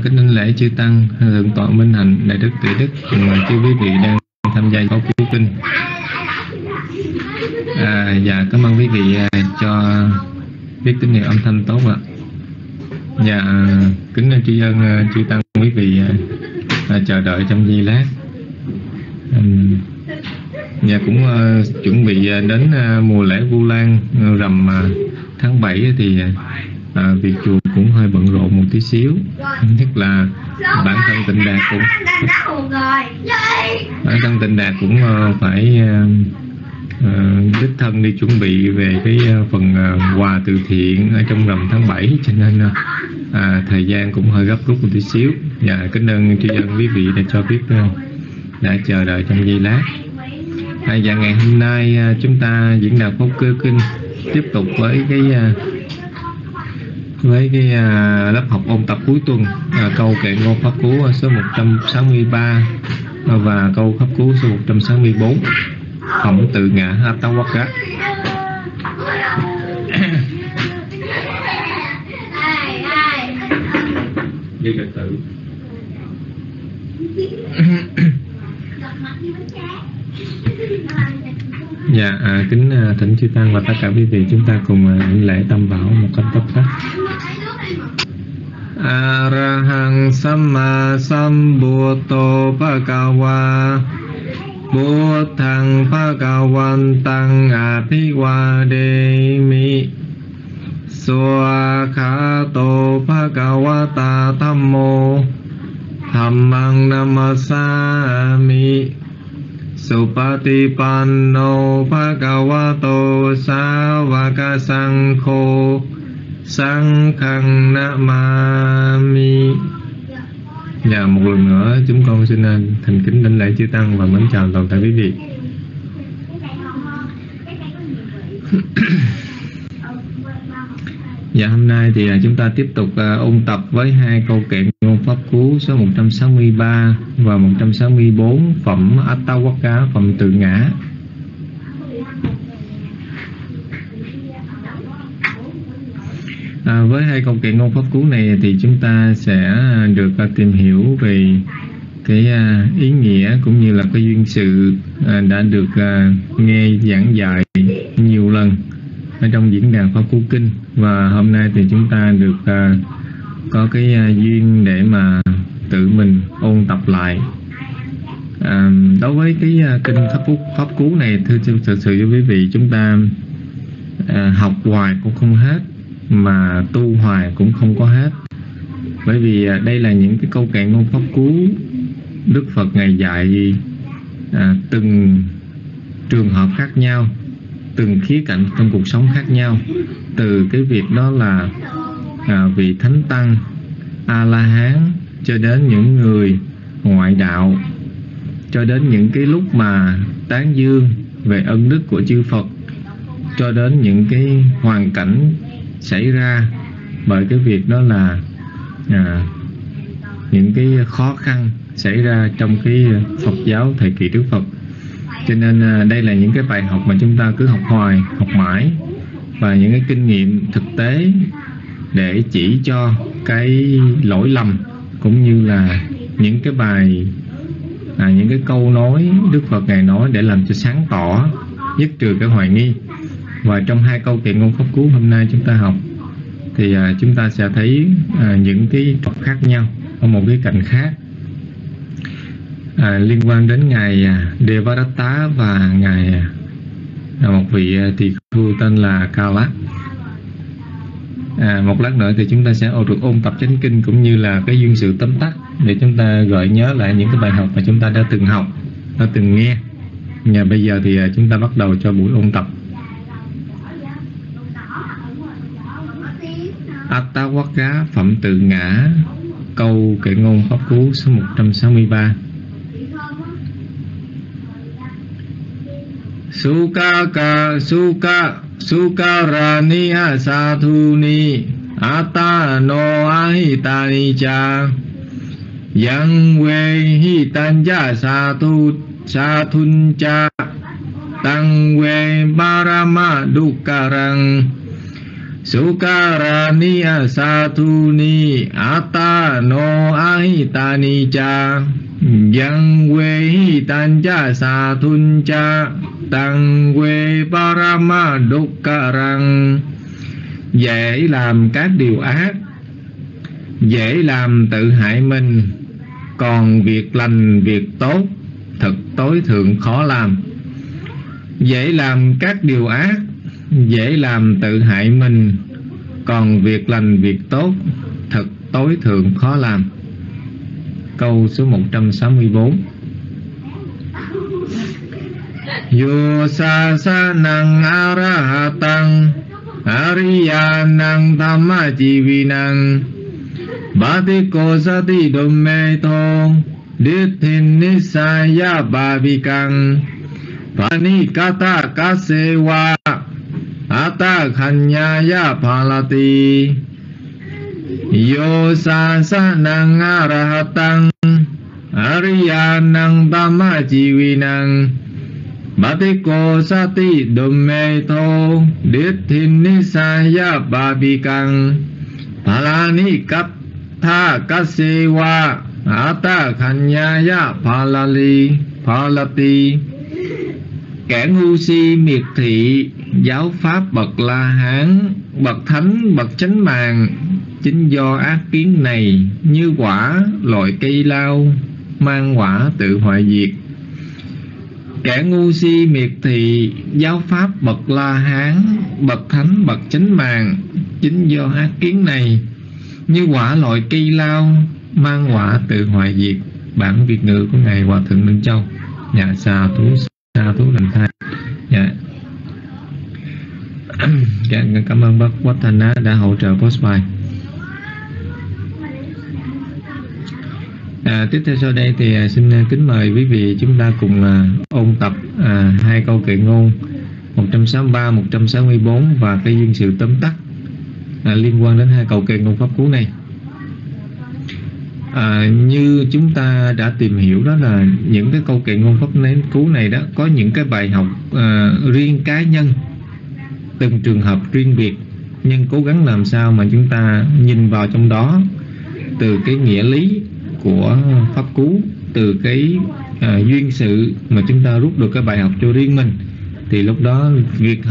kính đảnh lễ chư tăng, thượng tọa Minh Hạnh, đại đức Tuệ Đức cùng chư quý vị đang tham gia khóa cứu kinh. Dạ cảm ơn quý vị cho biết tín hiệu âm thanh tốt ạ. Dạ kính tri ân chư tăng quý vị chờ đợi trong giây lát. Dạ cũng chuẩn bị đến mùa lễ Vu Lan rằm tháng 7 thì việc chùa cũng hơi bận rộn một tí xíu, nhất là bản thân Tịnh Đạt cũng phải đích thân đi chuẩn bị về cái phần quà từ thiện ở trong rằm tháng 7, cho nên thời gian cũng hơi gấp rút một tí xíu. Dạ kính ơn tri ân quý vị đã cho biết đã chờ đợi trong giây lát. Dạ ngày hôm nay chúng ta diễn đạo pháp cơ kinh tiếp tục với cái lớp học ôn tập cuối tuần, câu kệ ngôn pháp cú số 163 và câu pháp cú số 164, phẩm tự ngã Attawakka. Đi trật tự. Dạ kính thỉnh chư tăng và tất cả quý vị, chúng ta cùng đảnh lễ tam bảo một cách tấp tắc. Arahang Samma Sambuddho Bhagava Buddhang Bhagavantang Abhivademi Swakhato Bhagavata Dhammo Dhammang Namasami Supatipanno Bhagavato Sāvaka Saṅkho Saṅghang Namami. Dạ một lần nữa chúng con xin thành kính đảnh lễ chư tăng và mến chào toàn thể quý vị. Dạ hôm nay thì chúng ta tiếp tục ôn tập với hai câu kệ ngôn pháp cú số 163 và 164, phẩm Attawakka, phẩm tự ngã. Với hai câu kệ ngôn pháp cú này thì chúng ta sẽ được tìm hiểu về cái ý nghĩa cũng như là cái duyên sự đã được nghe giảng dạy nhiều lần ở trong diễn đàn pháp cú kinh, và hôm nay thì chúng ta được có cái duyên để mà tự mình ôn tập lại. Đối với cái kinh pháp cú này, thực sự với quý vị, chúng ta học hoài cũng không hết, mà tu hoài cũng không có hết, bởi vì đây là những cái câu kệ ngôn pháp cú Đức Phật ngài dạy từng trường hợp khác nhau, từng khía cạnh trong cuộc sống khác nhau, từ cái việc đó là vị thánh tăng A La Hán cho đến những người ngoại đạo, cho đến những cái lúc mà tán dương về ân đức của chư Phật, cho đến những cái hoàn cảnh xảy ra bởi cái việc đó là những cái khó khăn xảy ra trong cái Phật giáo thời kỳ Đức Phật. Cho nên đây là những cái bài học mà chúng ta cứ học hoài, học mãi, và những cái kinh nghiệm thực tế để chỉ cho cái lỗi lầm, cũng như là những cái bài những cái câu nói Đức Phật ngài nói để làm cho sáng tỏ, dứt trừ cái hoài nghi. Và trong hai câu kệ ngôn pháp cú hôm nay chúng ta học thì chúng ta sẽ thấy những cái trục khác nhau ở một cái cạnh khác, liên quan đến ngài Devadatta và ngài một vị tỳ khưu tên là Kala. Một lát nữa thì chúng ta sẽ được ôn tập chánh kinh cũng như là cái duyên sự tóm tắt để chúng ta gợi nhớ lại những cái bài học mà chúng ta đã từng học, đã từng nghe. Và bây giờ thì chúng ta bắt đầu cho buổi ôn tập. Attawakka, phẩm tự ngã, câu kệ ngôn pháp cú số 163. Sukarani asathuni atano ahitani cha yang we hitanja sathun cha tăng we parama dukkarang Sukarani asathuni atano hi tani cha yang we hi tan cha sa thun cha tăng quê parama dukkarang. Dễ làm các điều ác, dễ làm tự hại mình, còn việc lành việc tốt thật tối thượng khó làm. Dễ làm các điều ác, dễ làm tự hại mình, còn việc lành việc tốt thật tối thượng khó làm. Câu số 164. Yo sa sa nang arahatang ariyanang thamma jivinang bhatiko sati dumme thong dithin nisaya bhavikang panikata kasewa ata khanyaya phalati. Yo sa sa nang arahatang ariyanang thamma jivinang bhatiko sati dumme tho dithin nisaya bhavikang phalani katha kasewa ata khanyaya phalati. Kẻ ngu si miệt thị giáo pháp bậc La Hán, bậc thánh, bậc chánh mạng, chính do ác kiến này như quả loại cây lao mang quả tự hoại diệt. Kẻ ngu si miệt thị giáo pháp bậc La Hán, bậc thánh, bậc chánh mạng, chính do ác kiến này như quả loại cây lao mang quả tự hoại diệt. Bản Việt ngữ của ngài Hòa thượng Minh Châu. Dạ, sa thú lành thai. Dạ. Cảm ơn bác Quách Thanh Á đã hỗ trợ post bài. Tiếp theo sau đây thì xin kính mời quý vị chúng ta cùng ôn tập hai câu kệ ngôn 163, 164 và cái duyên sự tóm tắt liên quan đến hai câu kệ ngôn pháp cú này. Như chúng ta đã tìm hiểu đó là những cái câu kệ ngôn pháp cú này đó có những cái bài học riêng cá nhân, từng trường hợp riêng biệt, nhưng cố gắng làm sao mà chúng ta nhìn vào trong đó từ cái nghĩa lý của pháp cú, từ cái duyên sự mà chúng ta rút được cái bài học cho riêng mình, thì lúc đó việc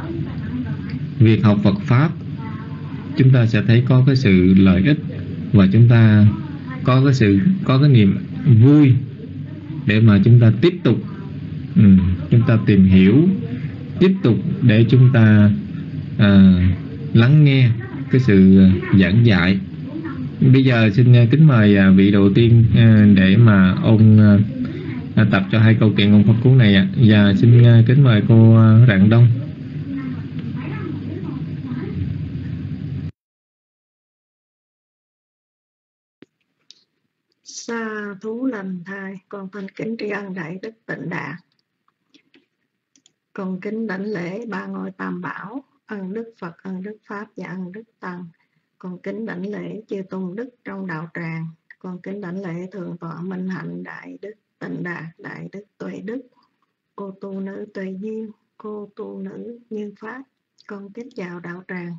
học Phật pháp chúng ta sẽ thấy có cái sự lợi ích, và chúng ta có cái niềm vui để mà chúng ta tiếp tục chúng ta tìm hiểu, tiếp tục để chúng ta lắng nghe cái sự giảng dạy. Bây giờ xin kính mời vị đầu tiên để mà ôn tập cho hai câu kệ ngôn pháp cú này ạ. Và xin kính mời cô Rạng Đông. Sa thú lành thai, con thành kính tri ân Đại Đức Tịnh Đạt, con kính đảnh lễ ba ngôi Tam Bảo, ân đức Phật, ân đức Pháp và ân đức Tăng. Con kính đảnh lễ chư tôn đức trong đạo tràng, con kính đảnh lễ thượng tọa Minh Hạnh Đại Đức Tịnh Đạt, Đại Đức Tuệ Đức, cô tu nữ Tuệ Duyên, cô tu nữ Như Pháp. Con kính chào đạo tràng.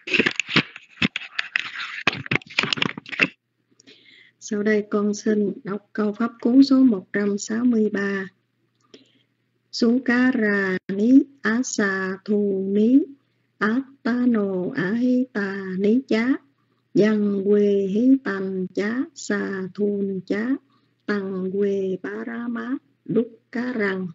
Sau đây con xin đọc câu pháp cú số 163. Sukara ni asa thu ni attano ahita ni chá yang quê hí tành chá sa thun chá tăng quê parama dukkarang.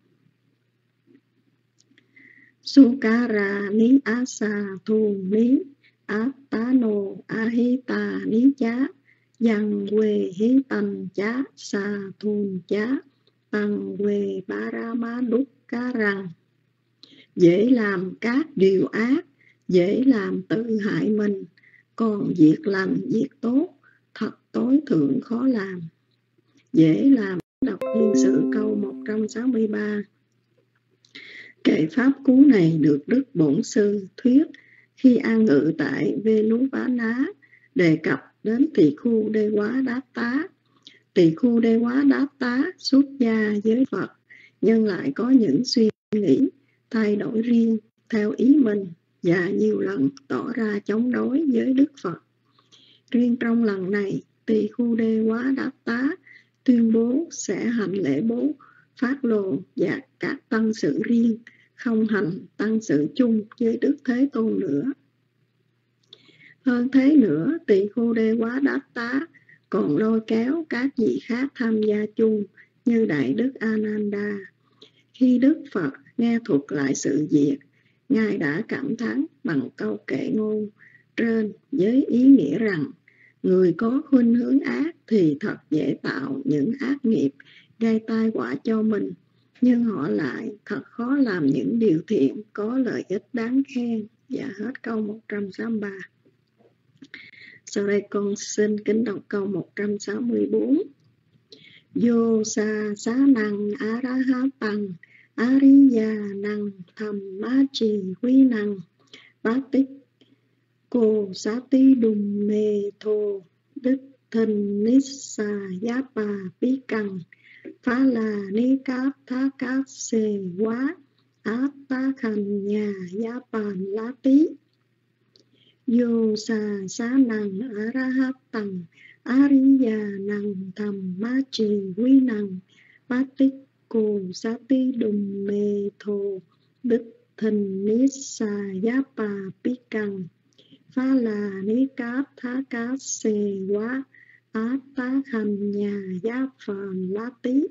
Sukara ni asa thu ni attano ahita ni chá yang quê hí tành chá sa thun chá tăng quê parama dukkarang. Dễ làm các điều ác, dễ làm tự hại mình, còn việc lành việc tốt thật tối thượng khó làm. Dễ làm. Đọc duyên sự câu 163. Kệ pháp cú này được Đức Bổn Sư thuyết khi an ngự tại Venu-vá-ná, đề cập đến tỳ khu Đê Quá Đát Tá. Tỳ khu Đê Quá Đát Tá xuất gia với Phật, nhưng lại có những suy nghĩ thay đổi riêng theo ý mình và nhiều lần tỏ ra chống đối với Đức Phật. Riêng trong lần này, Tỳ Khu Đê Quá Đát Tá tuyên bố sẽ hành lễ bố phát lộ và các tăng sự riêng, không hành tăng sự chung với Đức Thế Tôn nữa. Hơn thế nữa, Tỳ Khu Đê Quá Đát Tá còn lôi kéo các vị khác tham gia chung như Đại Đức Ananda. Khi Đức Phật nghe thuật lại sự việc, Ngài đã cảm thán bằng câu kệ ngôn trên với ý nghĩa rằng người có khuynh hướng ác thì thật dễ tạo những ác nghiệp gây tai họa cho mình, nhưng họ lại thật khó làm những điều thiện có lợi ích đáng khen. Và hết câu 163. Sau đây con xin kính đọc câu 164. Vô sa xá năng á ra há tăng Ariya năng tham ma trì quý năng bát tích cô xá tí đùm mê thô đức thân nissa giá bà bí căng phá là ni cáp thá cáp xê quá áp tá khanh nhà giá bàn lá tí. Vô sa xá năng á ra há tăng Ariya năng tham ma trì quý năng bát tích cô xá tí đùm mê thô đức thân nissa giá bà bí căng phá là ni cáp thá cáp xê quá áp tá khanh nhà giá phàm lá tí.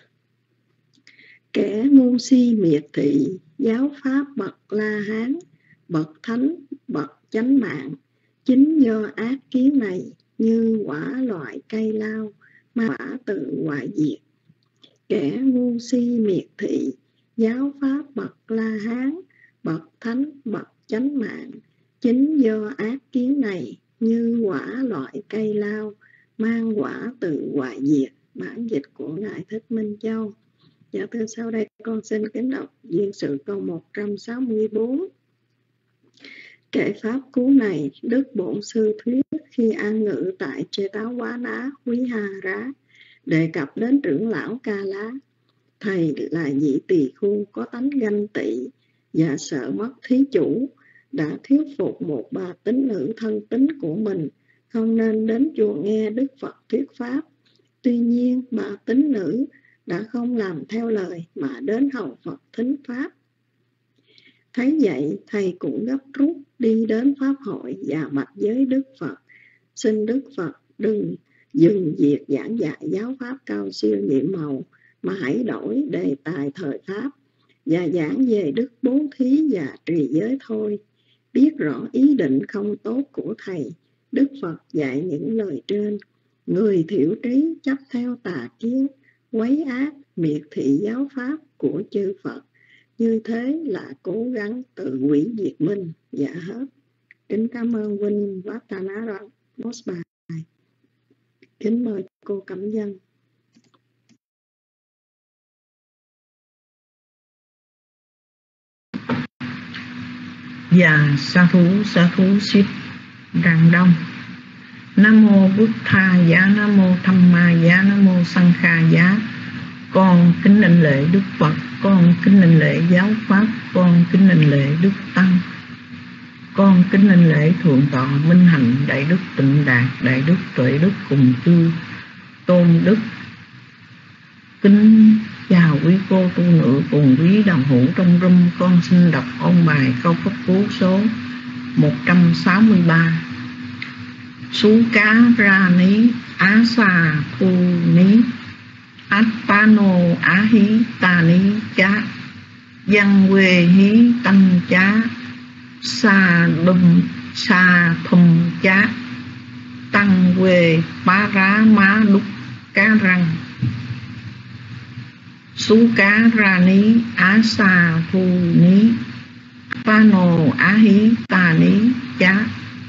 Kẻ ngu si miệt thị giáo pháp bậc La Hán, bậc thánh, bậc chánh mạng, chính do ác kiến này như quả loại cây lao mà quả tự hoại diệt. Kẻ ngu si miệt thị giáo pháp bậc La Hán, bậc thánh, bậc chánh mạng, chính do ác kiến này như quả loại cây lao mang quả tự hoại diệt. Bản dịch của Ngài Thích Minh Châu. Dạ thưa, sau đây con xin kính đọc duyên sự câu 164. Kệ pháp cú này, Đức Bổn Sư thuyết khi an ngự tại Chetawala Quý Hà Rá, đề cập đến trưởng lão Ca Lá. Thầy là vị tỳ khu có tánh ganh tị và sợ mất thí chủ, đã thuyết phục một bà tín nữ thân tín của mình không nên đến chùa nghe Đức Phật thuyết pháp. Tuy nhiên, bà tín nữ đã không làm theo lời mà đến hầu Phật thính pháp. Thấy vậy, thầy cũng gấp rút đi đến pháp hội và bạch với Đức Phật, xin Đức Phật đừng dừng việc giảng dạy giáo pháp cao siêu nhiệm màu, mà hãy đổi đề tài thời pháp và giảng về đức bố thí và trì giới thôi. Biết rõ ý định không tốt của thầy, Đức Phật dạy những lời trên. Người thiểu trí chấp theo tà kiến, quấy ác, miệt thị giáo pháp của chư Phật, như thế là cố gắng tự hủy diệt mình. Dạ hết. Kính cảm ơn huynh Vattanara Mosbai. Kính mời cô Cẩm Dân. Dạ sa thú ship Rạng Đông. Nam mô Bụt Tha Giá, Nam mô Tham Ma Giá, Nam mô Sang Kha Giá. Con kính đảnh lễ Đức Phật, con kính đảnh lễ giáo pháp, con kính đảnh lễ Đức Tăng, con kính đảnh lễ Thượng tọa Minh Hạnh, Đại Đức Tịnh Đạt, Đại Đức Tuệ Đức cùng chư Tôn Đức. Kính chào quý cô tu nữ cùng quý đạo hữu trong room. Con xin đọc ôn bài câu pháp cú số 163. Sú cá ra ní á xà thu ní Attano á hí ta ní chá Văn quê hí tăng chá Sa đùm sa thùm chá Tăng quê bá rá má đúc cá răng. Sú cá ra ní á xà thu ní Attano á hí ta ní chá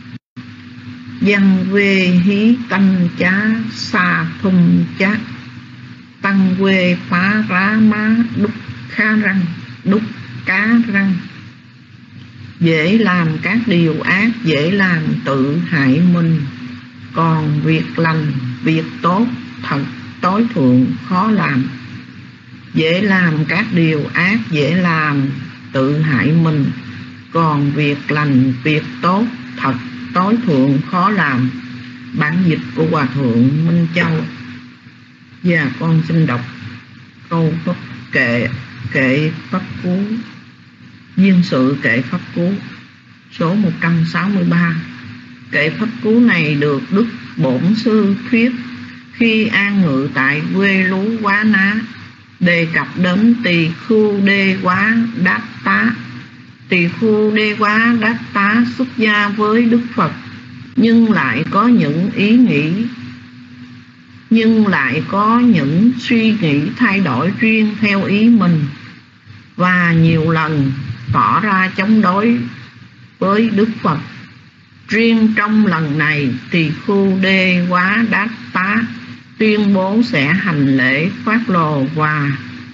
Văn quê hí tăng chá Sa thùm chá Tăng quê phá rá má đúc khá răng, đúc cá răng. Dễ làm các điều ác, dễ làm tự hại mình. Còn việc lành, việc tốt thật tối thượng khó làm. Dễ làm các điều ác, dễ làm tự hại mình. Còn việc lành, việc tốt thật tối thượng khó làm. bản dịch của Hòa Thượng Minh Châu. Và con xin đọc câu kệ Pháp Cú, duyên sự kệ Pháp Cú số 163. Kệ Pháp Cú này được Đức Bổn Sư thuyết khi an ngự tại quê Lú Quá Ná, đề cập đến Tỳ Khưu Đê Quá Đát Tá. Tỳ Khưu Đê Quá Đát Tá xuất gia với Đức Phật, nhưng lại có những suy nghĩ thay đổi riêng theo ý mình, và nhiều lần tỏ ra chống đối với Đức Phật. Riêng trong lần này, Tỳ Khưu Đê Quá Đát Tá tuyên bố sẽ hành lễ phát lồ và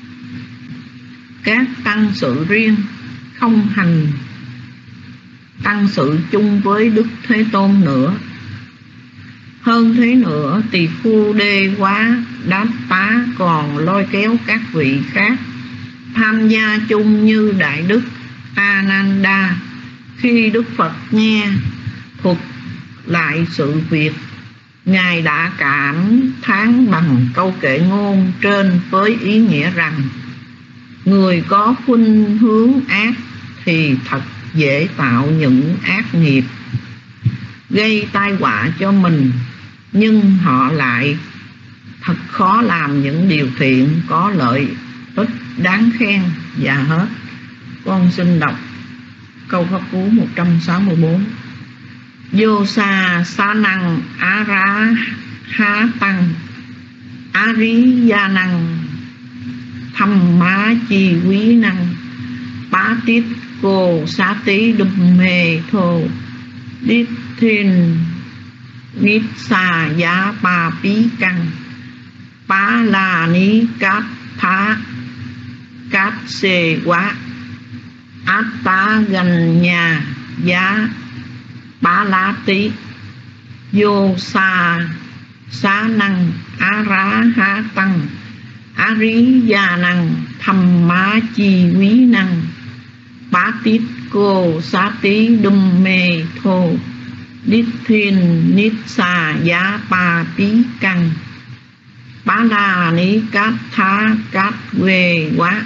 các tăng sự riêng, không hành tăng sự chung với Đức Thế Tôn nữa. Hơn thế nữa, Tỳ Khưu Đê Quá Đát Tá còn lôi kéo các vị khác tham gia chung như Đại Đức A-nan-đa. Khi Đức Phật nghe thuật lại sự việc, Ngài đã cảm thán bằng câu kệ ngôn trên với ý nghĩa rằng: người có khuynh hướng ác thì thật dễ tạo những ác nghiệp gây tai họa cho mình, nhưng họ lại thật khó làm những điều thiện có lợi ích đáng khen. Và hết. Con xin đọc câu Pháp Cú 164. Vô sa sa năng á ra há tăng á rí gia năng thăm má chi quý năng bá tiết cô xá tí đùm mê thô đít thiên nít xa giá ba pí căng bá la ní cát thá cát xê quá át tá gần nhà giá bá lá tí vô sa xá năng á rá há tăng á rí gia năng thăm má chi quý năng bá tít cô xá tí đùm mê thô đít thiên nít xa giá ba pí căng bá la ní cát thá cát quê quá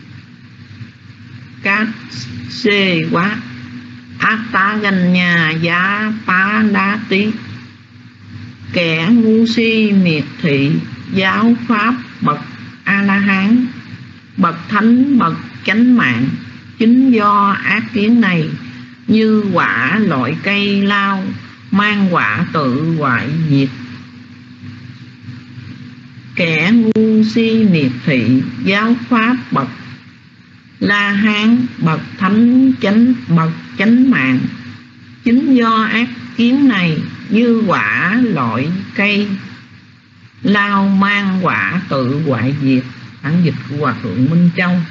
cát xê quá ác tá gần nhà giá bá đá tí. Kẻ ngu si miệt thị giáo pháp bậc A-la-hán, bậc thánh, bậc chánh mạng, chính do ác kiến này như quả loại cây lao mang quả tự hoại diệt. Kẻ ngu si miệt thị giáo pháp bậc La Hán, bậc thánh chánh, bậc chánh mạng, chính do ác kiến này như quả loại cây lao mang quả tự hoại diệt. Bản dịch của Hòa Thượng Minh Châu.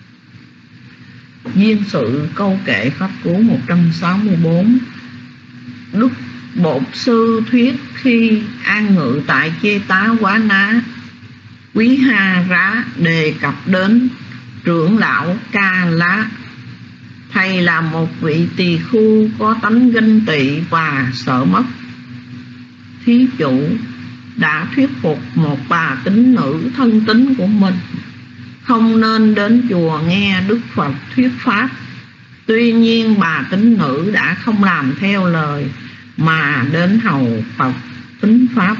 Duyên sự câu kệ Pháp Cú 164. Đức Bổn Sư thuyết khi an ngự tại Chê Tá Quá Ná, Quý Ha Rá đề cập đến trưởng lão Ca Lá. Thầy là một vị tỳ khưu có tánh ganh tị và sợ mất. Thí chủ đã thuyết phục một bà tín nữ thân tín của mình không nên đến chùa nghe Đức Phật thuyết pháp. Tuy nhiên bà tín nữ đã không làm theo lời mà đến hầu Phật thính pháp.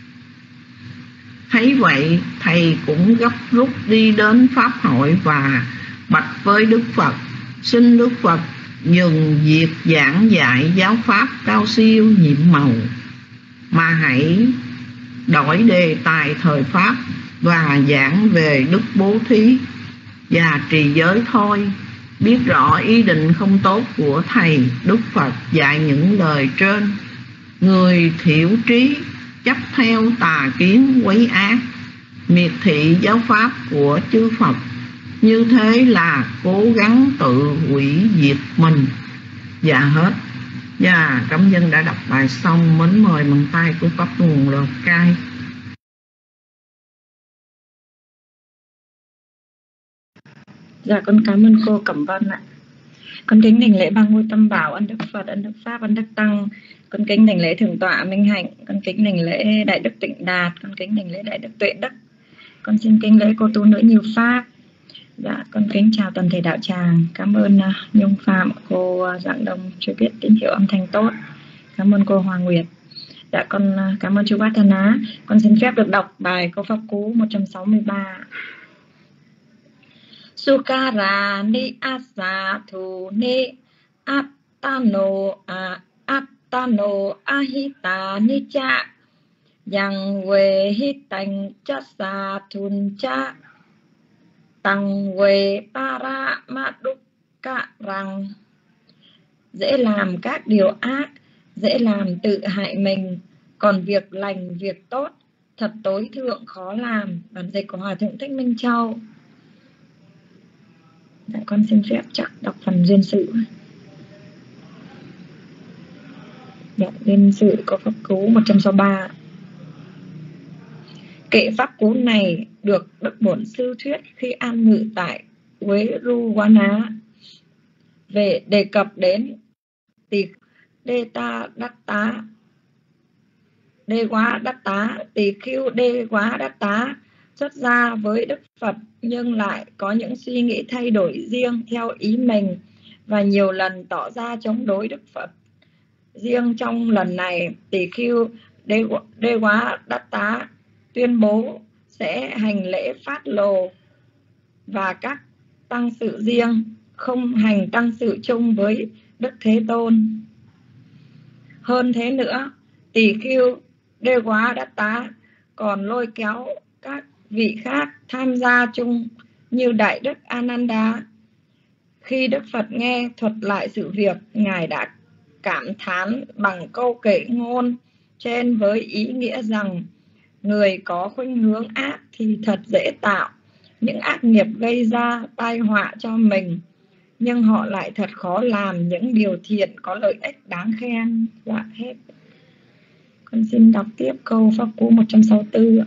Thấy vậy, thầy cũng gấp rút đi đến pháp hội và bạch với Đức Phật: xin Đức Phật dừng việc giảng dạy giáo pháp cao siêu nhiệm màu, mà hãy đổi đề tài thời pháp và giảng về đức bố thí và trì giới thôi. Biết rõ ý định không tốt của thầy, Đức Phật dạy những lời trên: người thiểu trí chấp theo tà kiến quấy ác, miệt thị giáo pháp của chư Phật, như thế là cố gắng tự hủy diệt mình. Dạ hết. Dạ, cảm dân đã đọc bài xong. Mến mời bằng tay của Pháp Nguồn Lào Cai. Dạ con cảm ơn cô Cẩm Vân ạ. Con kính đảnh lễ ba ngôi tam bảo, ân đức Phật, ân đức Pháp, ân đức Tăng. Con kính đảnh lễ thượng tọa Minh Hạnh, con kính đảnh lễ đại đức Tịnh Đạt, con kính đảnh lễ đại đức Tuệ Đức. Con xin kính lễ cô tu nữ Như Pháp. Dạ, con kính chào toàn thể đạo tràng. Cảm ơn Nhung Phạm, cô Dạng Đông cho biết tín hiệu âm thanh tốt. Cảm ơn cô Hoàng Nguyệt. Dạ, con cảm ơn chú Bát Thân Á. Con xin phép được đọc bài câu pháp cú 163. Sukara ni asa thu ni attano ahita ni cha yang we hitang cha sa thun cha tăng về para madukka rằng dễ làm các điều ác, dễ làm tự hại mình, còn việc lành, việc tốt thật tối thượng khó làm. Bản dịch của Hòa Thượng Thích Minh Châu. Dạ, con xin phép chắc đọc phần duyên sự. Dạ, duyên sự có pháp cú 163. Kệ pháp cú này được Đức Bổn Sư thuyết khi an ngự tại Quế Ru Quá Ná, về đề cập đến tỳ đê ta đắc tá, đê quá đắc tá, tỳ khưu đê quá đắc tá xuất gia với Đức Phật, nhưng lại có những suy nghĩ thay đổi riêng theo ý mình và nhiều lần tỏ ra chống đối Đức Phật. Riêng trong lần này, tỳ khưu đê quá đắc tá tuyên bố sẽ hành lễ phát lồ và các tăng sự riêng, không hành tăng sự chung với Đức Thế Tôn. Hơn thế nữa, tỳ khưu đê quá đắc tá còn lôi kéo các vị khác tham gia chung như Đại Đức Ananda. Khi Đức Phật nghe thuật lại sự việc, Ngài đã cảm thán bằng câu kệ ngôn trên với ý nghĩa rằng người có khuynh hướng ác thì thật dễ tạo những ác nghiệp gây ra tai họa cho mình, nhưng họ lại thật khó làm những điều thiện có lợi ích đáng khen. Dạ, hết. Con xin đọc tiếp câu pháp cú 164.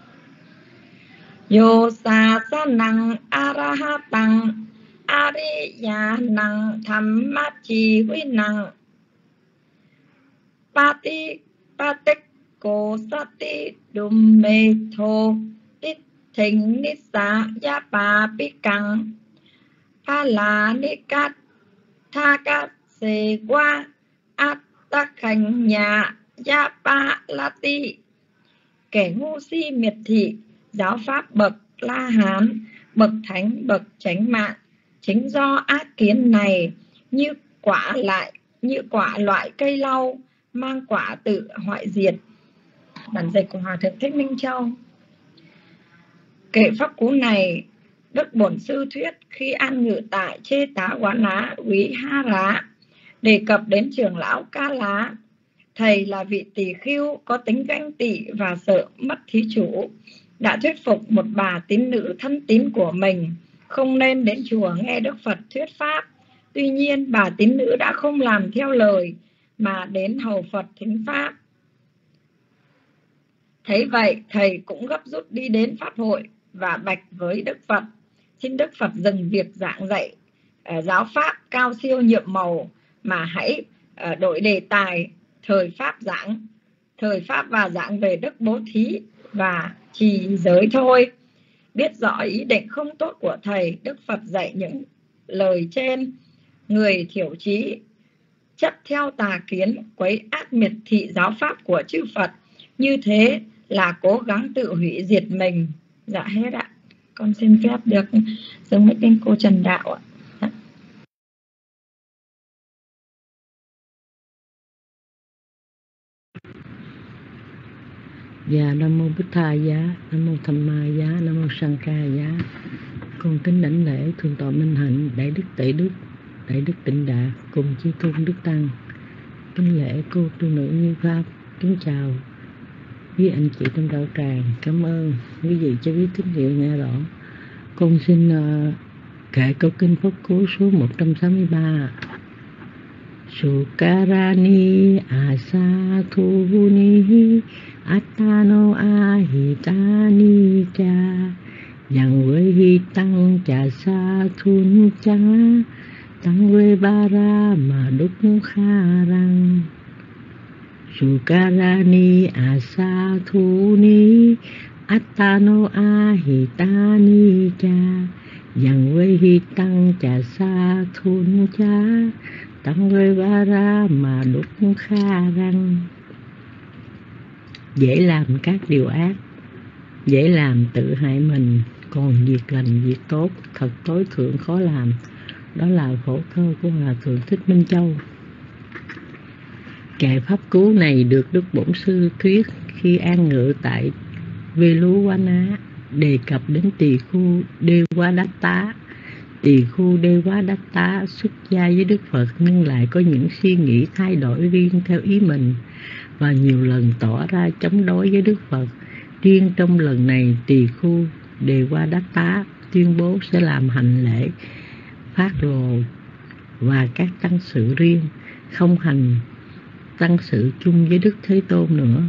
Yo sa sa năng arahatang ariya năng thammachi vi năng pati patik cô sati đùm mê thô tít thính nít xá giá bà bí căng pa là ni cát tha cát xê qua át tắc hành nhà giá ba la ti. Kẻ ngu si miệt thị giáo pháp bậc La Hán, bậc thánh, bậc chánh mạng, chính do ác kiến này như quả loại cây lau mang quả tự hoại diệt. Bản dịch của Hòa Thượng Thích Minh Châu. Kệ pháp cú này Đức Bổn Sư thuyết khi an ngự tại Chê Tá Quá Ná Quý Ha Rá, đề cập đến trưởng lão Ca Lá. Thầy là vị tỳ khưu có tính ganh tị và sợ mất thí chủ, đã thuyết phục một bà tín nữ thân tín của mình không nên đến chùa nghe Đức Phật thuyết pháp. Tuy nhiên bà tín nữ đã không làm theo lời mà đến hầu Phật thính pháp. Thấy vậy, thầy cũng gấp rút đi đến pháp hội và bạch với Đức Phật, xin Đức Phật dừng việc giảng dạy giáo pháp cao siêu nhiệm màu, mà hãy đổi đề tài thời pháp và giảng về đức bố thí và trì giới thôi. Biết rõ ý định không tốt của thầy, Đức Phật dạy những lời trên: người thiểu chí chấp theo tà kiến, quấy ác miệt thị giáo pháp của chư Phật, như thế là cố gắng tự hủy diệt mình. Dạ, hết ạ. Con xin phép được dâng mic đến cô Trần Đạo ạ. Dạ, Nam Mô Bích Tha Giá, Nam Mô Tham Ma Giá, Nam Mô Sang Ca Giá. Con kính đảnh lễ Thượng tọa Minh Hạnh, Đại Đức Tệ Đức, Đại Đức Tịnh Đạt cùng chư tôn Đức Tăng. Kính lễ cô tu nữ Như Pháp. Kính chào quý anh chị trong đạo tràng. Cảm ơn quý vị cho biết tín hiệu nghe rõ. Con xin kệ câu kinh pháp cú số 163. Sukarani asatuni attano ahitani cha yang với tăng cha sa thun cha tăng quê ba ra mà đúc kha răng Sukarani asa thu ni Attano ahitani cha Yang quê hi tăng cha sa thun cha Tăng quê ba ra mà đúc kha răng. Dễ làm các điều ác, dễ làm tự hại mình, còn việc lành việc tốt thật tối thượng khó làm. Đó là phổ thơ của Hòa Thượng Thích Minh Châu. Kệ pháp cú này được Đức Bổn Sư thuyết khi an ngự tại Veluwana, đề cập đến tỳ khu Devadatta. Tỳ khu Devadatta xuất gia với Đức Phật nhưng lại có những suy nghĩ thay đổi riêng theo ý mình và nhiều lần tỏ ra chống đối với Đức Phật. Riêng trong lần này, tỳ khu Devadatta tuyên bố sẽ làm hành lễ phát lộ và các tăng sự riêng, không hành tăng sự chung với Đức Thế Tôn nữa.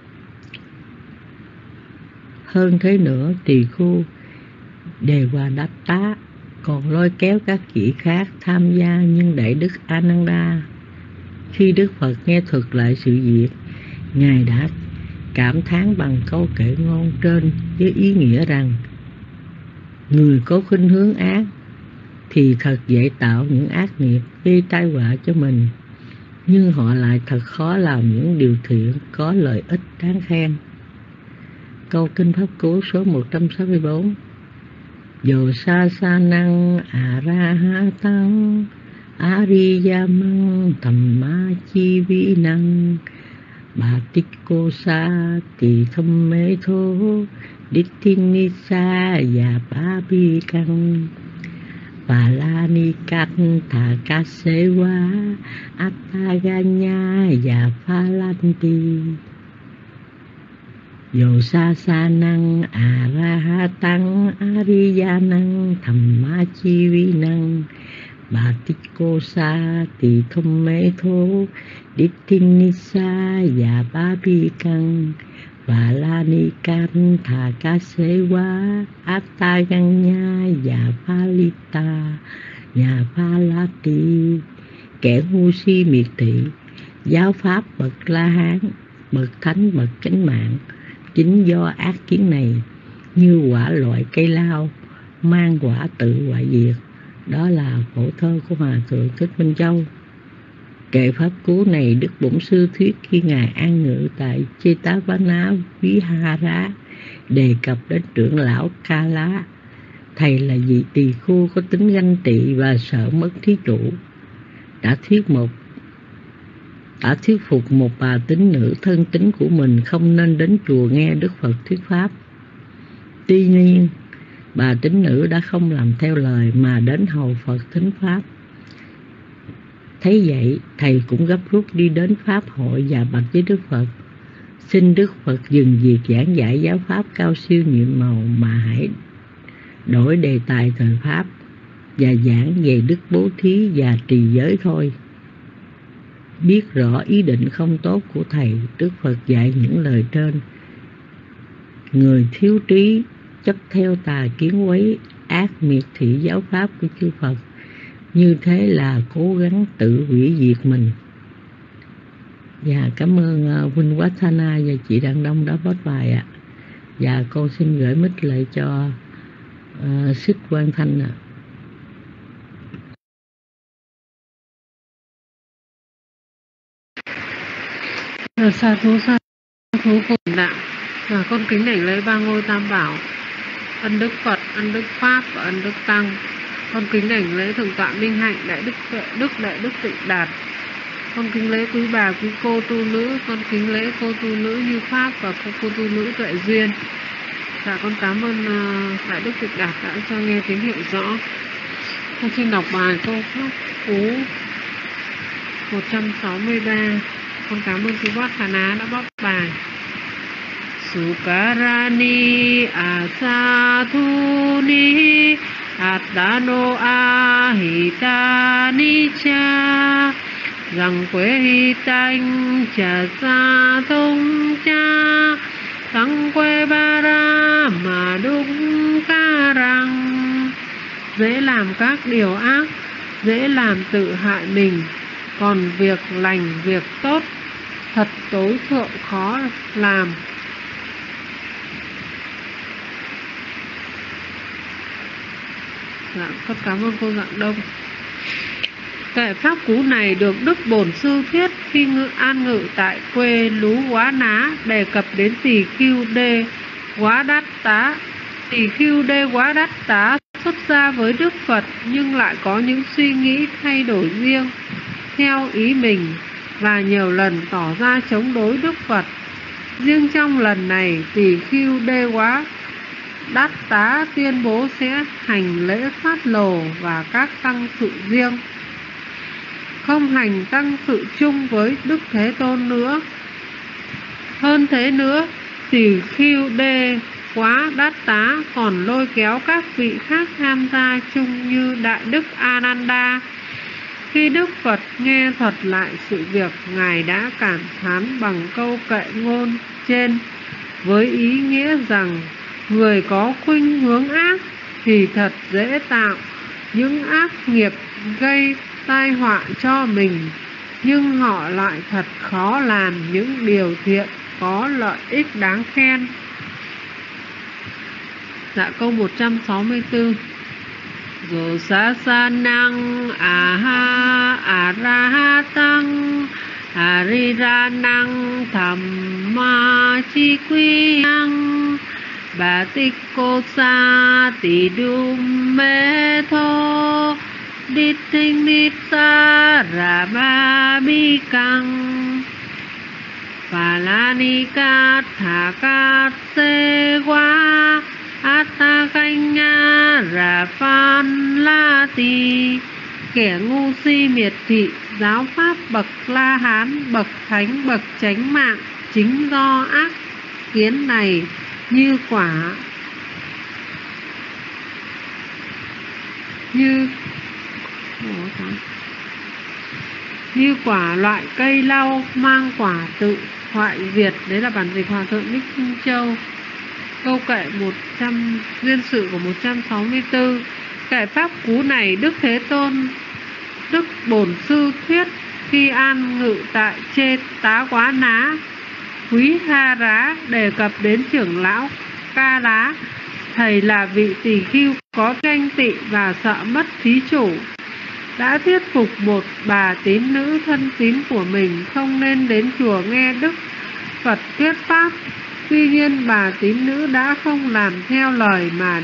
Hơn thế nữa, tỳ khu Devadatta còn lôi kéo các vị khác tham gia nhưng để Đức Ananda. Khi Đức Phật nghe thuật lại sự việc, Ngài đã cảm thán bằng câu kệ ngôn trên với ý nghĩa rằng người có khuynh hướng ác thì thật dễ tạo những ác nghiệp gây tai họa cho mình, nhưng họ lại thật khó làm những điều thiện có lợi ích đáng khen. Câu Kinh Pháp Cú số 164. Yo sa sa năng arahatang ariyamang thamma chi vi năng Bhatiko sa ti tham mê thô Dittinisa ya babi căng Palani canh thà ca xế quá Attaganya ya phalanti Yo sa sa năng arahatang ariyanang thamma chi vi năng Bhatiko sa ti tham mê thô Dittinisa ya babi căng Palani canh thà ca xế quá Attaganya ya phalita ya phalati. Kẻ ngu si miệt thị giáo pháp bậc La Hán, bậc thánh, bậc chánh mạng, chính do ác kiến này như quả loại cây lao mang quả tự hoại diệt. Đó là phổ thơ của Hòa Thượng Thích Minh Châu. Kệ pháp cú này Đức Bổn Sư thuyết khi Ngài an ngự tại Jetavana Vihara, đề cập đến trưởng lão Ca Lá. Thầy là vị tỳ khu có tính ganh tị và sợ mất thí chủ, đã thuyết phục một bà tín nữ thân tín của mình không nên đến chùa nghe Đức Phật thuyết pháp. Tuy nhiên, bà tín nữ đã không làm theo lời mà đến hầu Phật thính pháp. Thấy vậy, thầy cũng gấp rút đi đến pháp hội và bạch với Đức Phật: xin Đức Phật dừng việc giảng dạy giáo pháp cao siêu nhiệm màu mà hãy đổi đề tài thời pháp và giảng về đức bố thí và trì giới thôi. Biết rõ ý định không tốt của thầy, Đức Phật dạy những lời trên: người thiếu trí chấp theo tà kiến quấy, ác miệt thị giáo pháp của chư Phật, như thế là cố gắng tự hủy diệt mình. Và cảm ơn Huynh Wathana và chị Đặng Đông đã post bài ạ. Và con xin gửi mic lại cho Xích Quang Thanh ạ. Sa thú cùng đạo. Và con kính đảnh lễ ba ngôi Tam Bảo, ân đức Phật, ân đức Pháp và ân đức Tăng. Con kính đảnh lễ Thượng tọa Minh Hạnh, đại đức Tịnh Đạt. Con kính lễ quý bà, quý cô tu nữ. Con kính lễ cô tu nữ Như Pháp và cô tu nữ Tuệ Duyên. Dạ, con cảm ơn đại đức Tịnh Đạt đã cho nghe tín hiệu rõ. Con xin đọc bài câu pháp cú 163. Con cảm ơn quý Wathana đã bóc bài. Sukarani asatuni Attano ahitani cha Rằng quế hi tanh cha sa thông cha Tăng quê ba ra mà đúng ca rằng. Dễ làm các điều ác, dễ làm tự hại mình, còn việc lành, việc tốt thật tối thượng khó làm. Dạ, con cảm ơn cô Dạng Đông. Kệ pháp cú này được Đức Bổn Sư thuyết khi an ngự tại quê Lú Quá Ná, đề cập đến Tỳ Khưu Đê Quá Đát Tá. Tỳ Khưu Đê Quá Đát Tá xuất gia với Đức Phật nhưng lại có những suy nghĩ thay đổi riêng theo ý mình và nhiều lần tỏ ra chống đối Đức Phật. Riêng trong lần này, Tỳ Khưu Đê Quá Đát Tá tuyên bố sẽ hành lễ phát lồ và các tăng sự riêng, không hành tăng sự chung với Đức Thế Tôn nữa. Hơn thế nữa, Tỳ Khưu Đê Quá Đát Tá còn lôi kéo các vị khác tham gia chung như Đại Đức Ananda. Khi Đức Phật nghe thuật lại sự việc, Ngài đã cảm thán bằng câu kệ ngôn trên với ý nghĩa rằng người có khuynh hướng ác thì thật dễ tạo những ác nghiệp gây tai họa cho mình, nhưng họ lại thật khó làm những điều thiện có lợi ích đáng khen. Dạ, câu 164. Dù sa sa năng a ha a ra ha tăng a ri ra năng tham ma chi quy năng bà tích cô sa tỷ đùm mê thô đi tinh đi sa ra ba bi căng và la ni cát thả cát xê qua Ata canh nga ra phan la tì. Kẻ ngu si miệt thị giáo pháp bậc La Hán, bậc thánh, bậc chánh mạng, chính do ác kiến này như quả loại cây lau mang quả tự hoại diệt. Đấy là bản dịch Hòa thượng Ních Trung Châu. Câu kệ 100 duyên sự của 164. Kệ pháp cú này Đức Thế Tôn, Đức Bổn Sư thuyết khi an ngự tại Chê Tá Quá Ná, Quý Tha Rá, đề cập đến trưởng lão Ca Lá. Thầy là vị tỳ khưu có tranh tị và sợ mất thí chủ, đã thuyết phục một bà tín nữ thân tín của mình không nên đến chùa nghe Đức Phật thuyết pháp. Tuy nhiên bà tín nữ đã không làm theo lời mà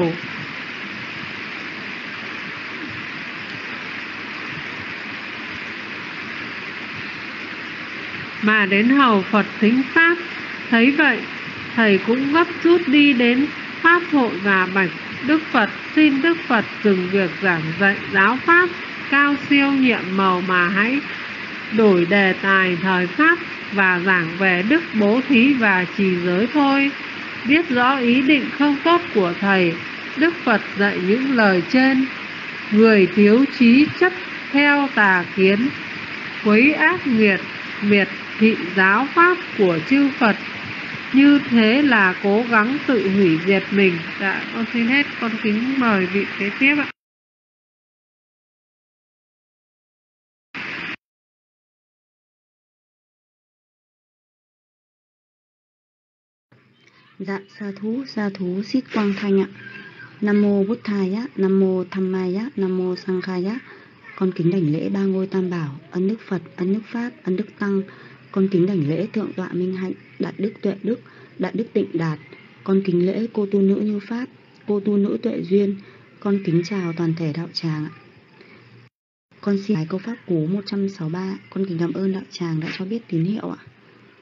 đến hầu Phật thính pháp. Thấy vậy, thầy cũng gấp rút đi đến pháp hội và bạch Đức Phật, xin Đức Phật dừng việc giảng dạy giáo pháp cao siêu nhiệm màu mà hãy đổi đề tài thời pháp và giảng về đức bố thí và trì giới thôi. Biết rõ ý định không tốt của thầy, Đức Phật dạy những lời trên: người thiếu trí chấp theo tà kiến, quấy ác nghiệt, miệt thị giáo pháp của chư Phật, như thế là cố gắng tự hủy diệt mình. Dạ, con xin hết, con kính mời vị kế tiếp ạ. Dạ, sa thú xít quang thanh ạ. Nam mô Bụt Thaya, Nam mô Dhammaya, Nam mô Sanghaya. Con kính đảnh lễ ba ngôi tam bảo, ân đức Phật, ân đức Pháp, ân đức Tăng. Con kính đảnh lễ thượng tọa Minh Hạnh, đại đức Tuệ Đức, đại đức Tịnh Đạt. Con kính lễ cô tu nữ Như Pháp, cô tu nữ Tuệ Duyên. Con kính chào toàn thể đạo tràng ạ. Con xin bài câu pháp cú 163. Con kính cảm ơn đạo tràng đã cho biết tín hiệu ạ.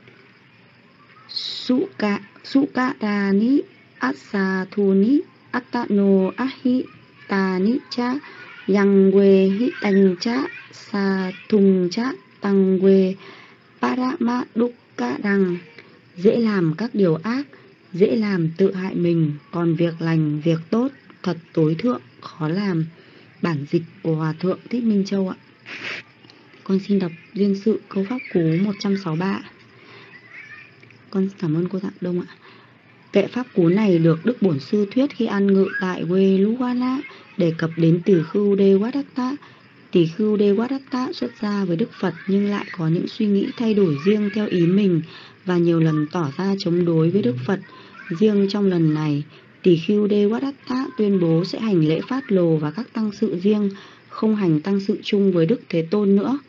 Sukadani asatuni atano ahi tani cha yang we hi tành cha sa thùng cha tăng we parama dukkha đằng. Dễ làm các điều ác, dễ làm tự hại mình, còn việc lành, việc tốt thật tối thượng khó làm. Bản dịch của Hòa thượng Thích Minh Châu ạ. Con xin đọc duyên sự câu pháp cú 163. Con cảm ơn cô Dạng Đông ạ. Kệ pháp cú này được Đức Bổn Sư thuyết khi an ngự tại quê Luwana, đề cập đến Tỷ Khưu Devadatta. Tỷ Khưu Devadatta xuất gia với Đức Phật nhưng lại có những suy nghĩ thay đổi riêng theo ý mình và nhiều lần tỏ ra chống đối với Đức Phật. Riêng trong lần này, Tỷ Khưu Devadatta tuyên bố sẽ hành lễ Phát Lồ và các tăng sự riêng, không hành tăng sự chung với Đức Thế Tôn nữa.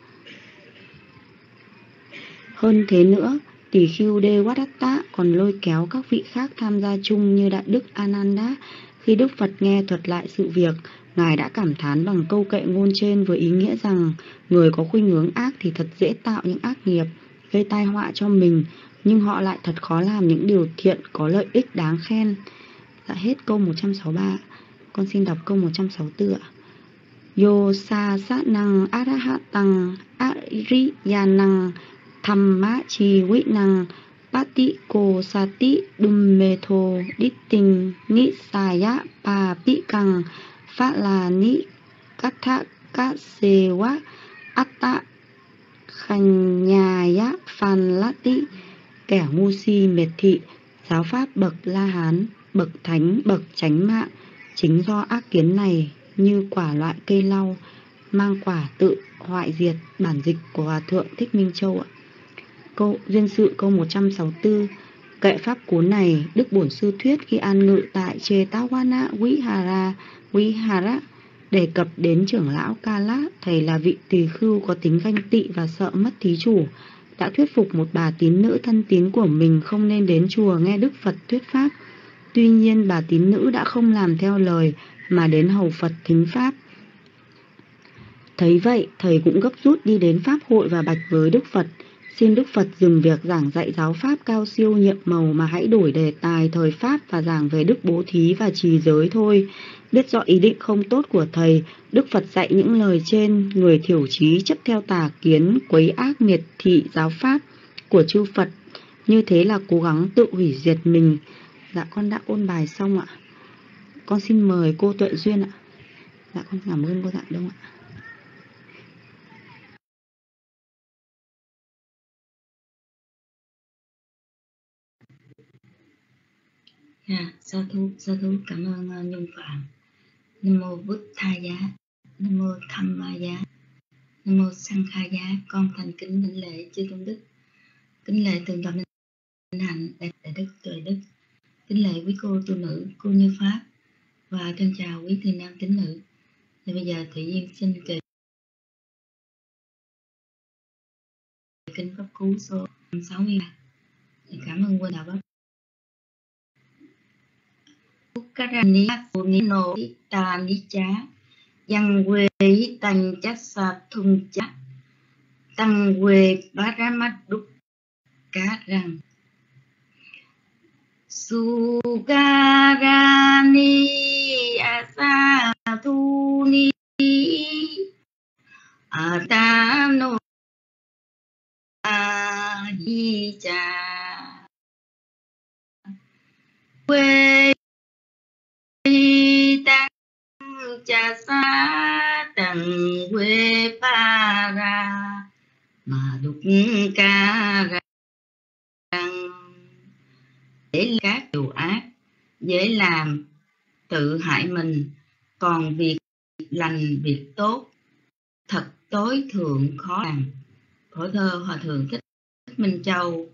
Hơn thế nữa, Tỷ Khưu Devadatta còn lôi kéo các vị khác tham gia chung như Đại Đức Ananda. Khi Đức Phật nghe thuật lại sự việc, Ngài đã cảm thán bằng câu kệ ngôn trên với ý nghĩa rằng người có khuynh hướng ác thì thật dễ tạo những ác nghiệp, gây tai họa cho mình, nhưng họ lại thật khó làm những điều thiện có lợi ích đáng khen. Đã hết câu 163. Con xin đọc câu 164 ạ. Yo sa sát năng arahatang ariyanang thamma chi vị năng pati ko sati dummetho ditting nisaya pa pi căng phát là ni katha kasewa atta khanyaya phan lati. Kẻ ngu si miệt thị, giáo pháp bậc La Hán, bậc thánh, bậc chánh mạng, chính do ác kiến này như quả loại cây lau, mang quả tự hoại diệt. Bản dịch của Hòa Thượng Thích Minh Châu ạ. Câu duyên sự câu 164. Kệ pháp cú này, Đức Bổn Sư thuyết khi an ngự tại Chetavana Vihara, đề cập đến trưởng lão Kala, thầy là vị tỳ khưu có tính ganh tị và sợ mất thí chủ, đã thuyết phục một bà tín nữ thân tín của mình không nên đến chùa nghe Đức Phật thuyết pháp. Tuy nhiên bà tín nữ đã không làm theo lời mà đến hầu Phật thính pháp. Thấy vậy, thầy cũng gấp rút đi đến pháp hội và bạch với Đức Phật, xin Đức Phật dừng việc giảng dạy giáo pháp cao siêu nhiệm màu mà hãy đổi đề tài thời pháp và giảng về đức bố thí và trì giới thôi. Biết rõ ý định không tốt của thầy, Đức Phật dạy những lời trên, người thiểu chí chấp theo tà kiến, quấy ác miệt thị giáo pháp của chư Phật, như thế là cố gắng tự hủy diệt mình. Dạ con đã ôn bài xong ạ. Con xin mời cô Tuệ Duyên ạ. Dạ con cảm ơn cô Dạ Đông ạ. Sa thú cảm ơn Nhung Phạm. Nam mô Bụt Tha Giá, Nam mô Tham Ma Giá, Nam mô Sang Kha Giá. Con thành kính đảnh lễ chư tôn đức, kính lễ thượng tọa Minh Hạnh, đại đức Tuệ Đức, kính lễ quý cô tu nữ, cô Như Pháp, và thân chào quý thầy nam tín nữ. Thì bây giờ Thủy Duyên xin kể kinh pháp cú số 63. Cảm ơn quân đạo Bắc. Karani Punino Ta Nicha Yang We Tanh Chassa Thung Cha Tăng We Baramat Đúc Cá Răng Sugarani Asa Thuni Atano Adicha We tăng cha sa tầng quê pa ra mà đục ca răng để các điều ác dễ làm tự hại mình, còn việc lành việc tốt thật tối thượng khó làm. Phổ thơ Hòa Thượng Thích Minh Châu.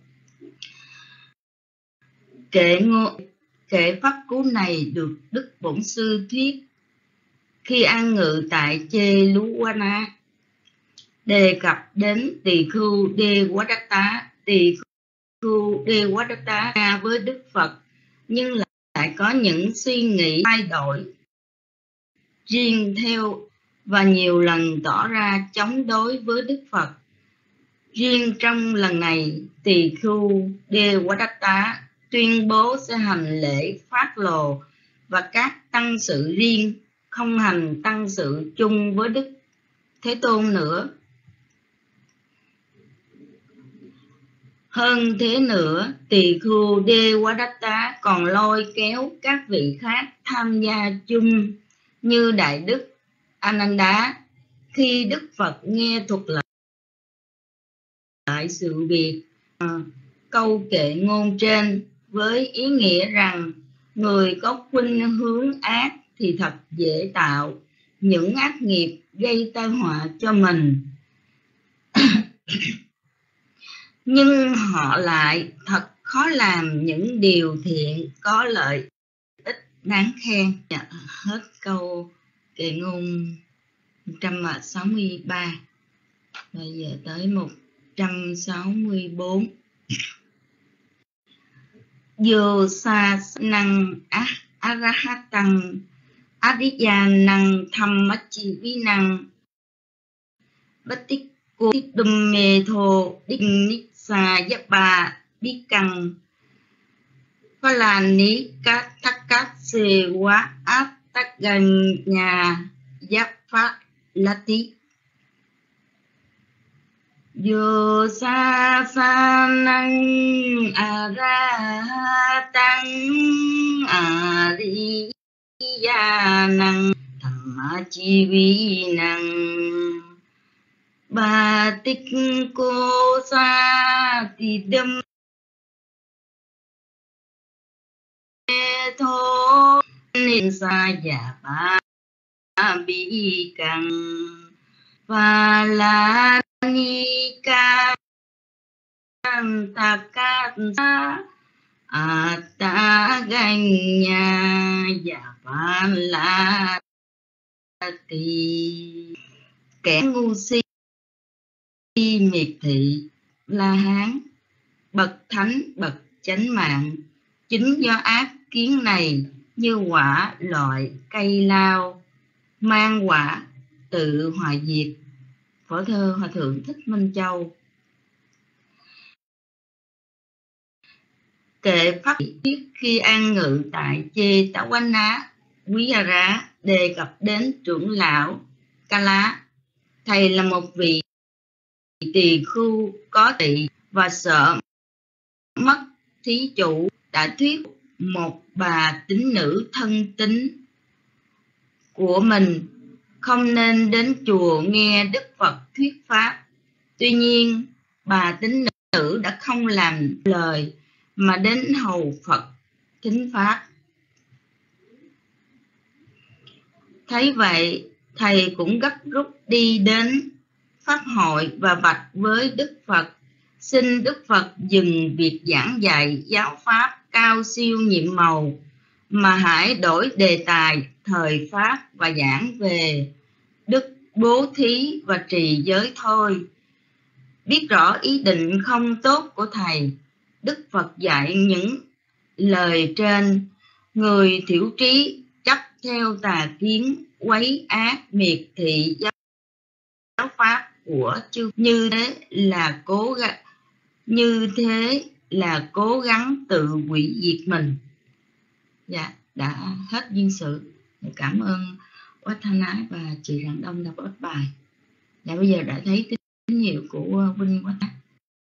Kệ pháp cú này được Đức Bổn Sư thuyết khi an ngự tại Cheluvana, đề cập đến Tỳ Khưu Devadatta. Tỳ Khưu Devadatta với Đức Phật nhưng lại có những suy nghĩ thay đổi riêng theo và nhiều lần tỏ ra chống đối với Đức Phật. Riêng trong lần này, Tỳ Khưu Devadatta tuyên bố sẽ hành lễ Phát Lồ và các tăng sự riêng, không hành tăng sự chung với Đức Thế Tôn nữa. Hơn thế nữa, Tỳ Khưu Devadatta còn lôi kéo các vị khác tham gia chung như Đại Đức Ananda. Khi Đức Phật nghe thuật lại sự việc câu kệ ngôn trên với ý nghĩa rằng người có khuynh hướng ác thì thật dễ tạo những ác nghiệp gây tai họa cho mình. Nhưng họ lại thật khó làm những điều thiện có lợi ích đáng khen. Hết câu Kệ ngôn 163. Bây giờ tới 164. Vô sa năng arahatang adiya năng thammachi vi năng batikko đùm mê thô đinh nít sa yappa đi căng có là ní cát thắc cát xê quá át tắc gần nhà giáp phát lati. Vô sa sa năng arahatang ariya năng thammachi vi năng batikko sa ti đâm thô nên sa già ba bi căng và là ni ca ta ca sa ta ganh nhà già ba la ti. Kẻ ngu si miệt thị La Hán bậc thánh bậc chánh mạng, chính do ác kiến này như quả loại cây lao mang quả tự hòa diệt. Phổ thơ Hòa thượng Thích Minh Châu. Kệ Pháp Thuyết khi an ngự tại Chê Tá Quanh Ná Quý A Rá đề cập đến trưởng lão Ca Lá. Thầy là một vị tỳ khưu có tỵ và sợ mất thí chủ, đã thuyết một bà tín nữ thân tín của mình không nên đến chùa nghe Đức Phật thuyết pháp. Tuy nhiên bà tín nữ đã không làm lời mà đến hầu Phật thính pháp. Thấy vậy, thầy cũng gấp rút đi đến pháp hội và bạch với Đức Phật, xin Đức Phật dừng việc giảng dạy giáo pháp cao siêu nhiệm màu, mà hãy đổi đề tài thời pháp và giảng về đức bố thí và trì giới thôi. Biết rõ ý định không tốt của thầy, Đức Phật dạy những lời trên: người thiểu trí chấp theo tà kiến, quấy ác miệt thị giáo pháp của chư, như thế là cố gắng tự hủy diệt mình. Dạ, đã hết duyên sự. Cảm ơn Quách Thanh Ái và chị Rạng Đông đã post bài. Dạ, bây giờ đã thấy tín hiệu của Vinh Quách Ái.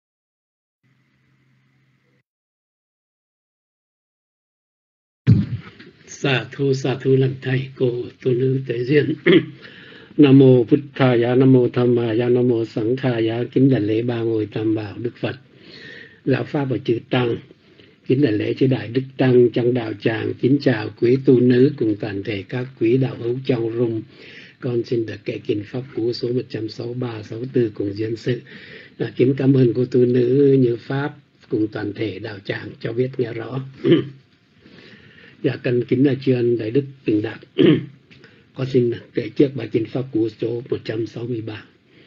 Sa thu lành thầy cô tu nữ tế duyên. Nam mô Bụt Thaya, Nam mô Tham Maya, Nam mô Sẵn Thaya. Kính đảnh lễ ba ngôi tam bảo Đức Phật, Giáo Pháp và chư Tăng. Kính đảnh lễ chư Đại Đức Tăng trong đạo tràng. Kính chào quý tu nữ cùng toàn thể các quý đạo hữu trong rung. Con xin được kệ kinh Pháp Cú số 163, 64 cùng duyên sự. Kính cảm ơn cô tu nữ Như Pháp cùng toàn thể đạo tràng cho biết nghe rõ. Dạ, cần kính là tri ân Đại Đức Bình Đẳng. Con xin kể trước bài kinh Pháp Cú số 163.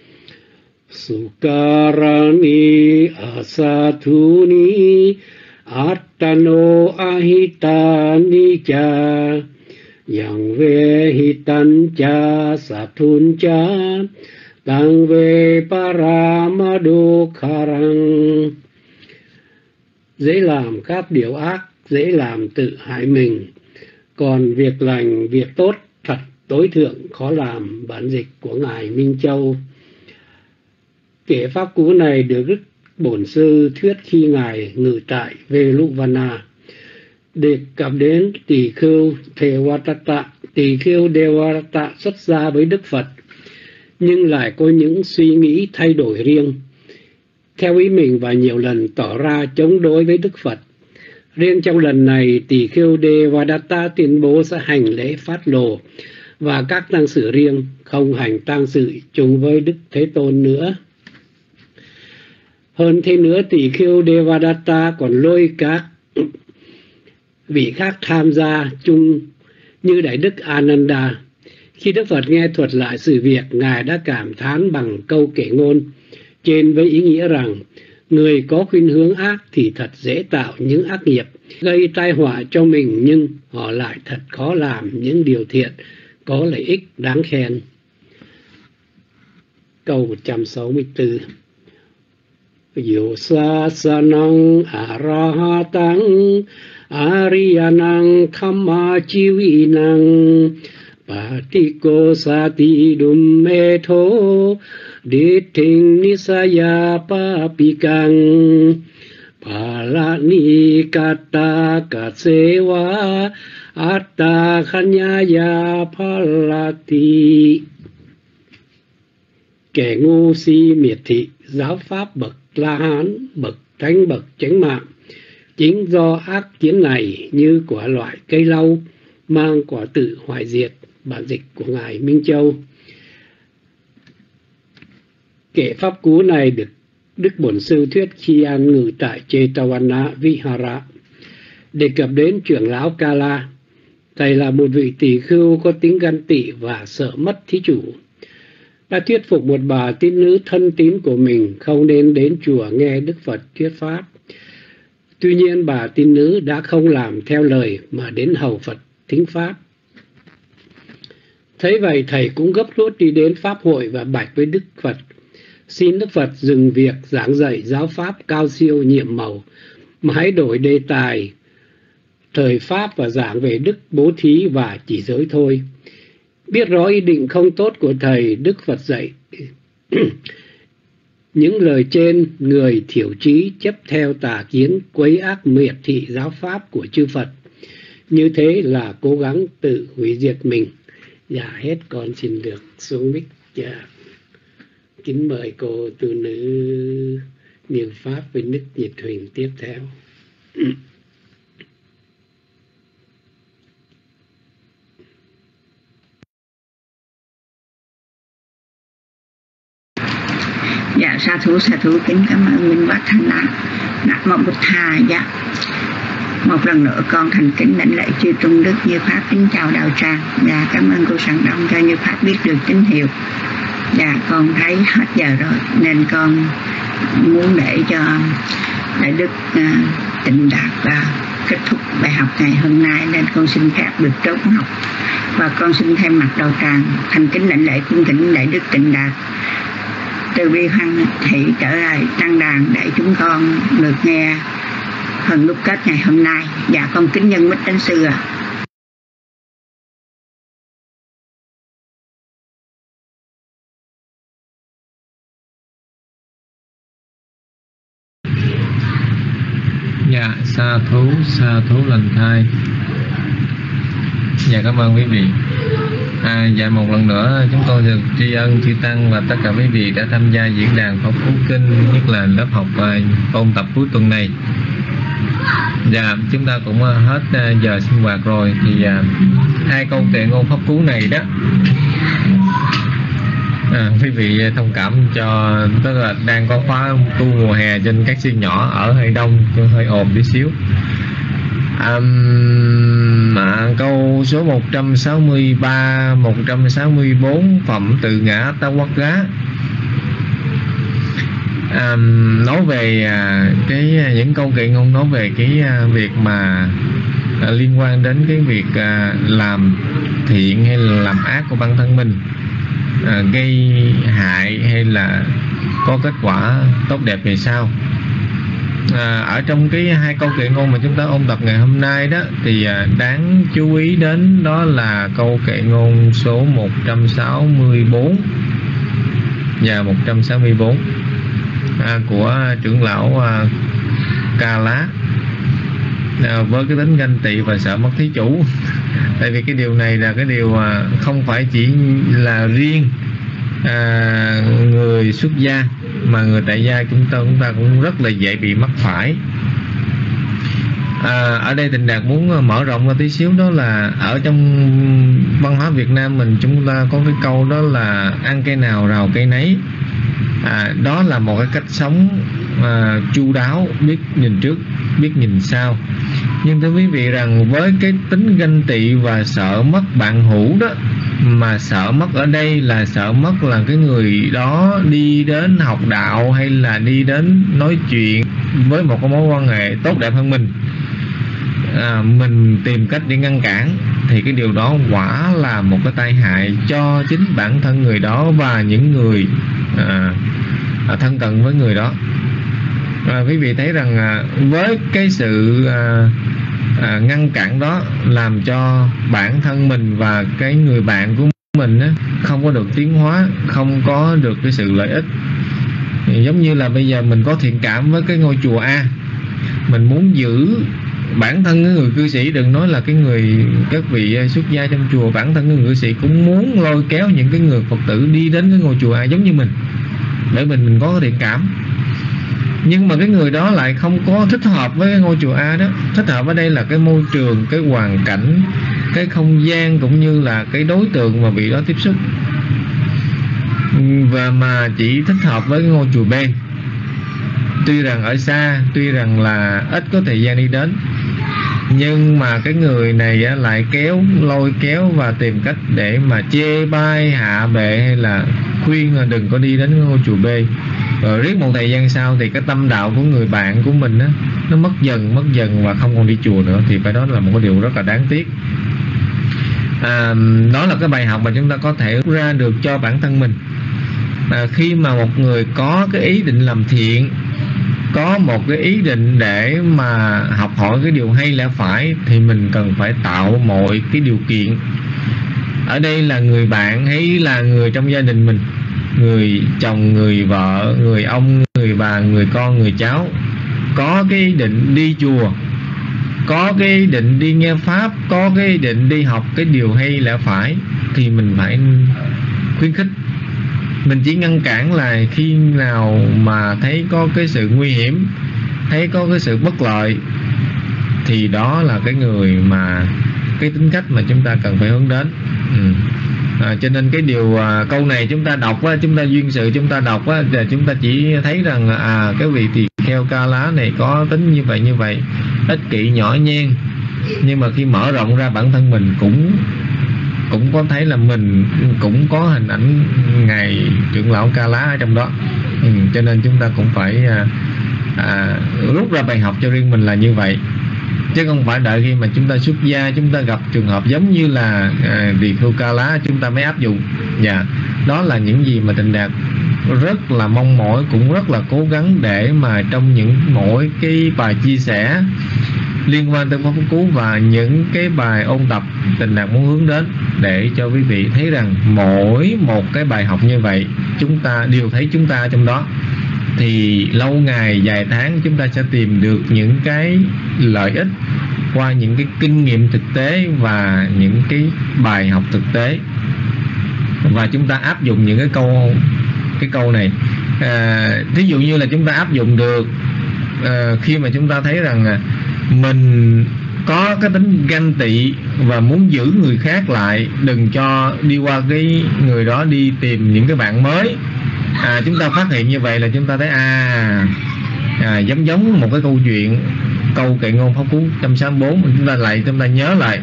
Sukarani asathuni attano ahitani cha yang ve hitan cha sathun cha tang ve paramadokharang. Dễ làm các điều ác, dễ làm tự hại mình, còn việc lành, việc tốt thật tối thượng khó làm. Bản dịch của Ngài Minh Châu. Kể Pháp Cú này được Đức Bổn Sư thuyết khi Ngài ngự tại Veluvana, đề cập đến tỳ khưu Devadatta. Tỳ khưu Devadatta xuất gia với Đức Phật, nhưng lại có những suy nghĩ thay đổi riêng theo ý mình và nhiều lần tỏ ra chống đối với Đức Phật. Riêng trong lần này, Tỳ Khưu Devadatta tuyên bố sẽ hành lễ phát lộ và các tang sự riêng, không hành tang sự chung với Đức Thế Tôn nữa. Hơn thế nữa, Tỳ Khưu Devadatta còn lôi các vị khác tham gia chung như Đại Đức Ananda. Khi Đức Phật nghe thuật lại sự việc, Ngài đã cảm thán bằng câu kệ ngôn trên với ý nghĩa rằng người có khuynh hướng ác thì thật dễ tạo những ác nghiệp, gây tai họa cho mình, nhưng họ lại thật khó làm những điều thiện có lợi ích đáng khen. Câu 164. Yosasanang arahatang ariyanang kamachivinang patiko sati dummetho ditthing nisaya papikang palani kata kasewa atta khanyaya palati. Kẻ ngu si miệt thị giáo pháp bậc La Hán, bậc thánh, bậc chánh mạng, chính do ác kiến này như quả loại cây lau mang quả tự hoại diệt. Bản dịch của Ngài Minh Châu. Kệ pháp cú này được Đức Bổn Sư thuyết khi an ngự tại Jetavana Vihara, đề cập đến trưởng lão Kala. Thầy là một vị tỳ khưu có tính ganh tị và sợ mất thí chủ, đã thuyết phục một bà tín nữ thân tín của mình không nên đến chùa nghe Đức Phật thuyết pháp. Tuy nhiên bà tín nữ đã không làm theo lời mà đến hầu Phật thính pháp. Thấy vậy, thầy cũng gấp rút đi đến pháp hội và bạch với Đức Phật, xin Đức Phật dừng việc giảng dạy giáo pháp cao siêu nhiệm màu, mà hãy đổi đề tài thời pháp và giảng về đức bố thí và chỉ giới thôi. Biết rõ ý định không tốt của thầy, Đức Phật dạy những lời trên, người thiểu trí chấp theo tà kiến, quấy ác miệt thị giáo pháp của chư Phật, như thế là cố gắng tự hủy diệt mình. Dạ hết, con xin được xuống mic. Dạ. Kính mời cô tu nữ niệm pháp với Đức Nhiệt Huỳnh tiếp theo. Dạ sa thú kính cảm ơn Minh Bát Thanh Đà. Nam mô Bụt Thà. Dạ. Một lần nữa con thành kính đảnh lễ chư Trung Đức Như Pháp, kính chào đạo tràng. Dạ cảm ơn cô Sẵn Đông cho Như Pháp biết được tín hiệu. Dạ con thấy hết giờ rồi nên con muốn để cho Đại Đức Tịnh Đạt kết thúc bài học ngày hôm nay, nên con xin phép được trốn học. Và con xin thay mặt đạo tràng thành kính đảnh lễ cung kính Đại Đức Tịnh Đạt từ bi hoan hỷ trở lại tăng đàn để chúng con được nghe phần đúc kết ngày hôm nay. Dạ con kính nhân mít Thánh Sư ạ. Dạ sa thú lành thai. Dạ cảm ơn quý vị. Dạ một lần nữa chúng tôi được tri ân chư Tăng và tất cả quý vị đã tham gia diễn đàn Pháp Cú Kinh, nhất là lớp học ôn tập cuối tuần này. Dạ chúng ta cũng hết giờ sinh hoạt rồi, thì hai câu kệ ngôn Pháp Cú này đó, quý vị thông cảm cho, tức là đang có khóa tu mùa hè trên các siêu nhỏ ở hơi đông, hơi ồn tí xíu. Câu số 163, 164 phẩm từ ngã Tá Quát Gá nói về những câu kệ ngôn nói về cái việc mà liên quan đến cái việc làm thiện hay là làm ác của bản thân mình, gây hại hay là có kết quả tốt đẹp về sau. Ở trong cái hai câu kệ ngôn mà chúng ta ôn tập ngày hôm nay đó, thì đáng chú ý đến đó là câu kệ ngôn số 164 và 164 của trưởng lão Ca Lá, với cái tính ganh tị và sợ mất thí chủ. Tại vì cái điều này là cái điều không phải chỉ là riêng người xuất gia, mà người tại gia chúng ta cũng rất là dễ bị mắc phải. Ở đây Tịnh Đạt muốn mở rộng ra tí xíu, đó là ở trong văn hóa Việt Nam mình, chúng ta có cái câu đó là ăn cây nào rào cây nấy. Đó là một cái cách sống chu đáo, biết nhìn trước, biết nhìn sau. Nhưng thưa quý vị rằng với cái tính ganh tị và sợ mất bạn hữu đó, mà sợ mất ở đây là sợ mất là cái người đó đi đến học đạo hay là đi đến nói chuyện với một cái mối quan hệ tốt đẹp hơn mình, mình tìm cách để ngăn cản, thì cái điều đó quả là một cái tai hại cho chính bản thân người đó và những người thân cận với người đó. Quý vị thấy rằng với cái sự ngăn cản đó làm cho bản thân mình và cái người bạn của mình không có được tiến hóa, không có được cái sự lợi ích. Giống như là bây giờ mình có thiện cảm với cái ngôi chùa A, mình muốn giữ bản thân cái người cư sĩ, đừng nói là các vị xuất gia trong chùa, bản thân cái người cư sĩ cũng muốn lôi kéo những cái người Phật tử đi đến cái ngôi chùa A giống như mình, để mình có cái thiện cảm. Nhưng mà cái người đó lại không có thích hợp với cái ngôi chùa A đó. Thích hợp ở đây là cái môi trường, cái hoàn cảnh, cái không gian cũng như là cái đối tượng mà vị đó tiếp xúc, và mà chỉ thích hợp với cái ngôi chùa B. Tuy rằng ở xa, tuy rằng là ít có thời gian đi đến, nhưng mà cái người này lại lôi kéo và tìm cách để mà chê bai hạ bệ, hay là khuyên là đừng có đi đến ngôi chùa B. Rồi riết một thời gian sau thì cái tâm đạo của người bạn của mình nó mất dần và không còn đi chùa nữa, thì phải đó là một cái điều rất là đáng tiếc. Đó là cái bài học mà chúng ta có thể rút ra được cho bản thân mình. Khi mà một người có cái ý định làm thiện, có một cái ý định để mà học hỏi cái điều hay lẽ phải, thì mình cần phải tạo mọi cái điều kiện. Ở đây là người bạn hay là người trong gia đình mình, người chồng, người vợ, người ông, người bà, người con, người cháu, có cái ý định đi chùa, có cái ý định đi nghe Pháp, có cái ý định đi học cái điều hay lẽ phải, thì mình phải khuyến khích. Mình chỉ ngăn cản là khi nào mà thấy có cái sự nguy hiểm, thấy có cái sự bất lợi, thì đó là cái người mà cái tính cách mà chúng ta cần phải hướng đến. Cho nên cái điều câu này chúng ta đọc chúng ta duyên sự chúng ta đọc là chúng ta chỉ thấy rằng cái vị tỳ kheo Ca Lá này có tính như vậy, ích kỷ nhỏ nhen. Nhưng mà khi mở rộng ra bản thân mình cũng có thấy là mình cũng có hình ảnh ngài trưởng lão Ca Lá ở trong đó. Cho nên chúng ta cũng phải rút ra bài học cho riêng mình là như vậy, chứ không phải đợi khi mà chúng ta xuất gia, chúng ta gặp trường hợp giống như là tỳ kheo Ca Lá chúng ta mới áp dụng. Đó là những gì mà Tịnh Đạt rất là mong mỏi, cũng rất là cố gắng để mà trong mỗi cái bài chia sẻ liên quan tới Pháp Cú và những cái bài ôn tập, Tịnh Đạt muốn hướng đến để cho quý vị thấy rằng mỗi một cái bài học như vậy chúng ta đều thấy chúng ta trong đó, thì lâu ngày dài tháng chúng ta sẽ tìm được những cái lợi ích qua những cái kinh nghiệm thực tế và những cái bài học thực tế, và chúng ta áp dụng những cái câu này. Thí dụ như là chúng ta áp dụng được khi mà chúng ta thấy rằng mình có cái tính ganh tị và muốn giữ người khác lại, đừng cho đi qua cái người đó đi tìm những cái bạn mới. Chúng ta phát hiện như vậy là chúng ta thấy giống một cái câu chuyện, câu kệ ngôn Pháp Cú 164, chúng ta nhớ lại.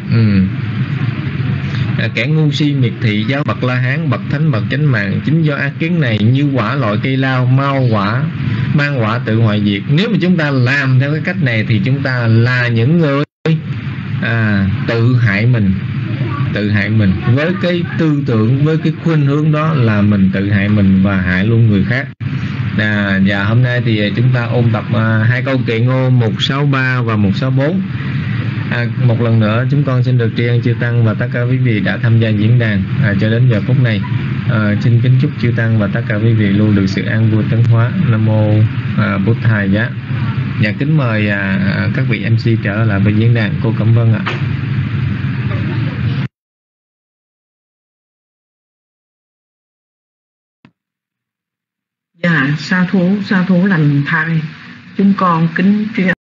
Kẻ ngu si miệt thị giáo bậc La Hán, bậc thánh bậc chánh mạng, chính do ác kiến này như quả loại cây lao, mang quả tự hoại diệt. Nếu mà chúng ta làm theo cái cách này thì chúng ta là những người tự hại mình với cái tư tưởng, với cái khuynh hướng đó là mình tự hại mình và hại luôn người khác. Và hôm nay thì chúng ta ôn tập hai câu kệ ngôn 163 và 164. Một lần nữa chúng con xin được tri ân chư Tăng và tất cả quý vị đã tham gia diễn đàn cho đến giờ phút này. Xin kính chúc chư Tăng và tất cả quý vị luôn được sự an vui tấn hóa. Nam mô Bụt Thầy Giá. Và kính mời các vị MC trở lại với diễn đàn. Cô Cẩm Vân ạ. Dạ, sa thú lành thai, chúng con kính tri